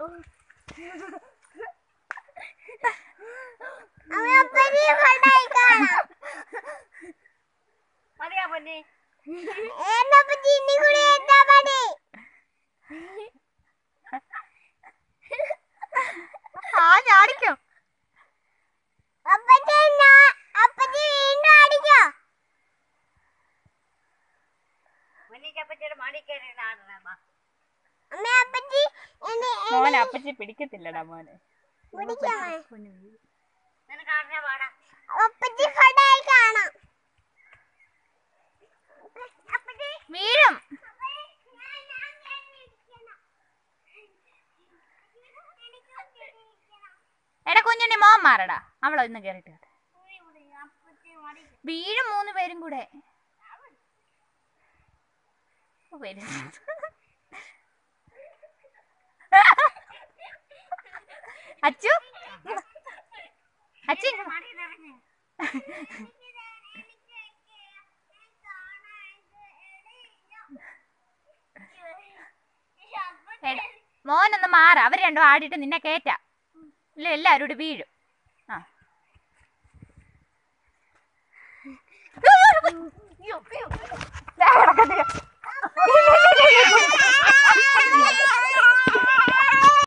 ചാടിക്കോ മോനെ അപ്പച്ചി പിടിക്കത്തില്ലടാ മോനെ. വീഴും. എടാ കുഞ്ഞുണ്ണി മോൻ മാറടാ. അവളൊന്ന് കേറിട്ട് വീഴും 3 പേരും കൂടെ. അച്ചു അച്ചു മോനൊന്ന് മാറ. അവർ രണ്ടും ആടിയിട്ട് നിന്നെ കേറ്റാം. ഇല്ല എല്ലാവരും കൂടി വീഴും. ആ